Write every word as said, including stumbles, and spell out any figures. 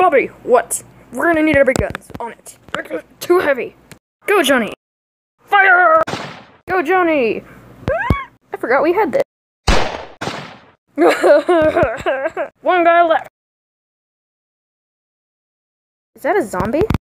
Bobby, what? We're gonna need every guns on it. Too heavy. Go, Johnny. Fire! Go, Johnny. I forgot we had this. One guy left. Is that a zombie?